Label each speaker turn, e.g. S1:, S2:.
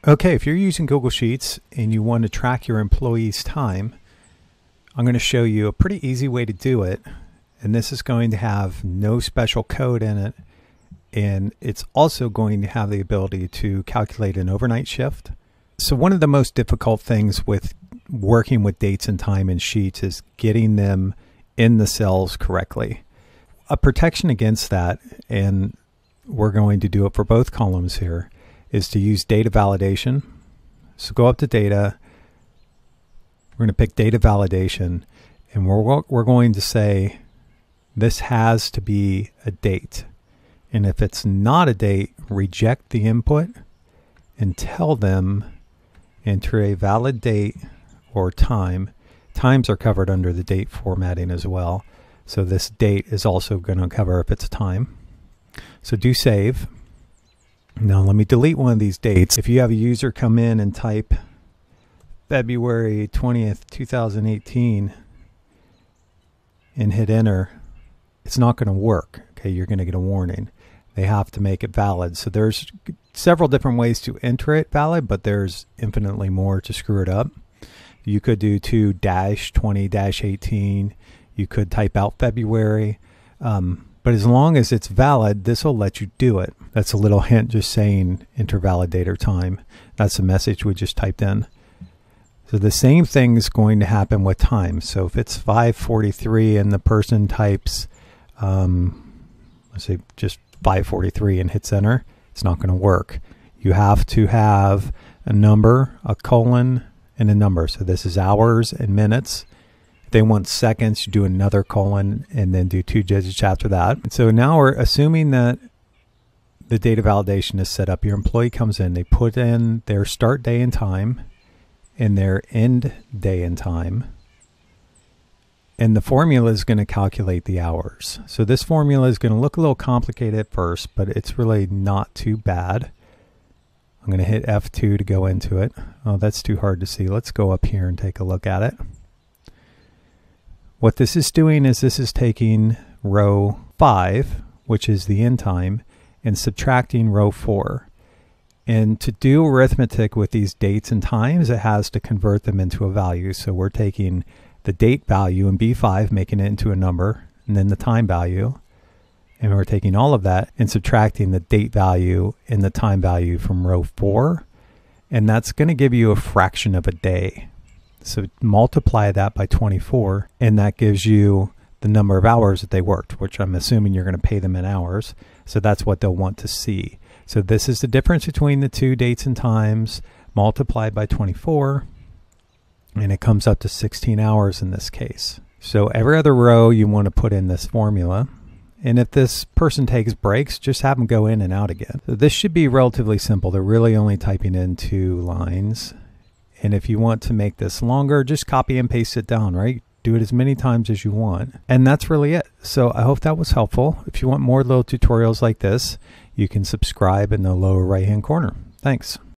S1: Okay, if you're using Google Sheets and you want to track your employees' time, I'm going to show you a pretty easy way to do it. And this is going to have no special code in it. And it's also going to have the ability to calculate an overnight shift. So one of the most difficult things with working with dates and time in Sheets is getting them in the cells correctly. A protection against that, and we're going to do it for both columns here, is to use data validation. So go up to data. We're going to pick data validation, and we're going to say this has to be a date. And if it's not a date, reject the input and tell them enter a valid date or time. Times are covered under the date formatting as well. So this date is also going to cover if it's a time. So do save. Now let me delete one of these dates. If you have a user come in and type February 20th, 2018 and hit enter, it's not going to work. Okay, you're going to get a warning. They have to make it valid. So there's several different ways to enter it valid, but there's infinitely more to screw it up. You could do 2-20-18. You could type out February. But as long as it's valid, this will let you do it. That's a little hint just saying enter valid date or time. That's the message we just typed in. So the same thing is going to happen with time. So if it's 5:43 and the person types, let's say just 5:43 and hits enter, it's not going to work. You have to have a number, a colon, and a number. So this is hours and minutes. They want seconds, you do another colon and then do 2 digits after that. And so now we're assuming that the data validation is set up. Your employee comes in, they put in their start day and time and their end day and time. And the formula is going to calculate the hours. So this formula is going to look a little complicated at first, but it's really not too bad. I'm going to hit F2 to go into it. Oh, that's too hard to see. Let's go up here and take a look at it. What this is doing is this is taking row 5, which is the end time, and subtracting row 4. And to do arithmetic with these dates and times, it has to convert them into a value. So we're taking the date value in B5, making it into a number, and then the time value. And we're taking all of that and subtracting the date value and the time value from row 4. And that's going to give you a fraction of a day. So multiply that by 24, and that gives you the number of hours that they worked, which I'm assuming you're going to pay them in hours. So that's what they'll want to see. So this is the difference between the two dates and times multiplied by 24, and it comes up to 16 hours in this case. So every other row you want to put in this formula. And if this person takes breaks, just have them go in and out again. So this should be relatively simple. They're really only typing in 2 lines. And if you want to make this longer, just copy and paste it down, right? Do it as many times as you want. And that's really it. So I hope that was helpful. If you want more little tutorials like this, you can subscribe in the lower right-hand corner. Thanks.